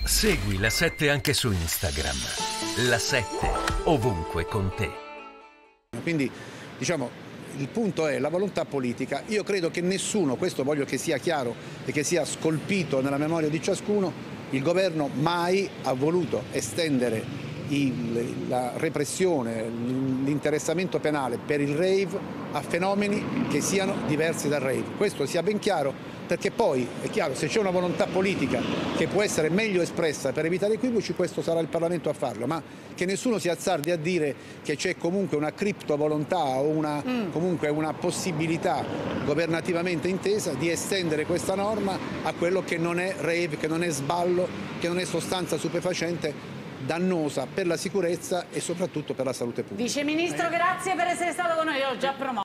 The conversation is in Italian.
Segui La 7 anche su Instagram. La 7 ovunque con te. Quindi, diciamo, il punto è la volontà politica. Io credo che nessuno, questo voglio che sia chiaro e che sia scolpito nella memoria di ciascuno, il governo mai ha voluto estendere la repressione, l'interessamento penale per il rave a fenomeni che siano diversi dal rave. Questo sia ben chiaro, perché poi è chiaro, se c'è una volontà politica che può essere meglio espressa per evitare equivoci, questo sarà il Parlamento a farlo, ma che nessuno si azzardi a dire che c'è comunque una criptovolontà o comunque una possibilità governativamente intesa di estendere questa norma a quello che non è rave, che non è sballo, che non è sostanza stupefacente dannosa per la sicurezza e soprattutto per la salute pubblica. Vice Ministro, grazie per essere stato con noi. Ho già promosso.